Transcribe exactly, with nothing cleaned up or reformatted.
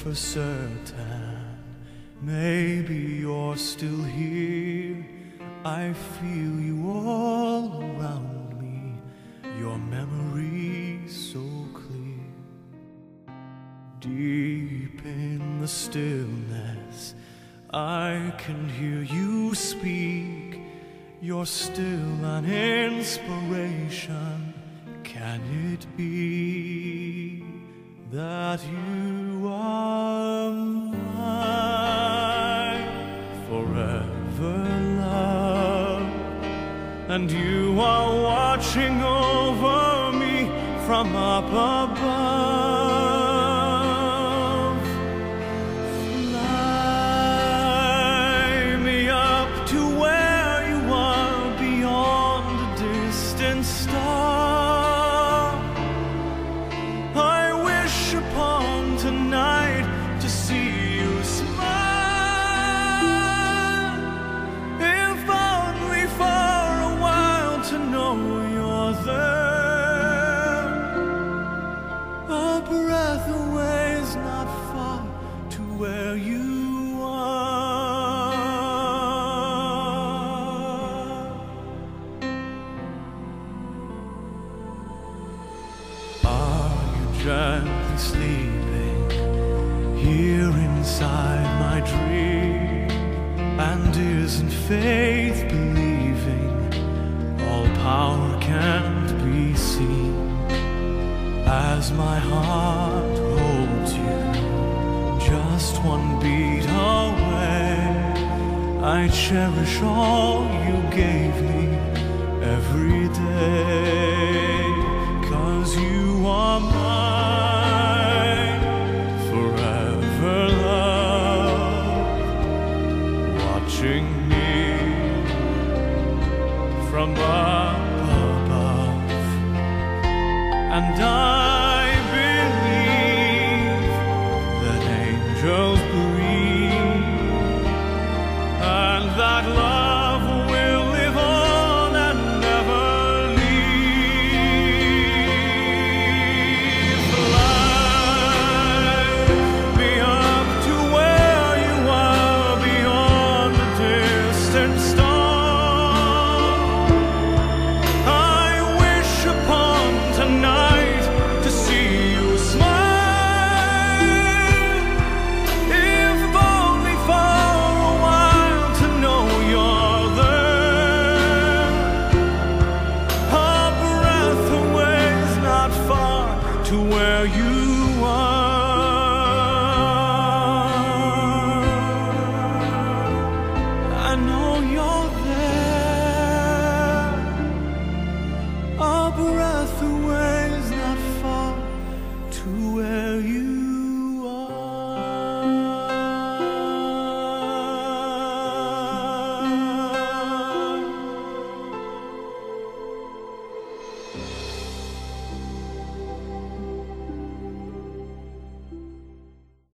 for certain. Maybe you're still here. I feel you all around me, your memory so clear. Deep in the stillness, I can hear you speak. You're still an inspiration. Can it be that you are mine forever, love? And you are watching over me from up above. Fly me up to where you are, beyond a distant star. I wish upon tonight to see you smile, if only for a while to know you're there. A breath away is not far to where you are. Are you gently sleeping here inside my dream? And isn't faith believing all power can't be seen? As my heart holds you just one beat away, I cherish all you gave me every day. 'Cause you are mine forever, love, watching me from up above. And I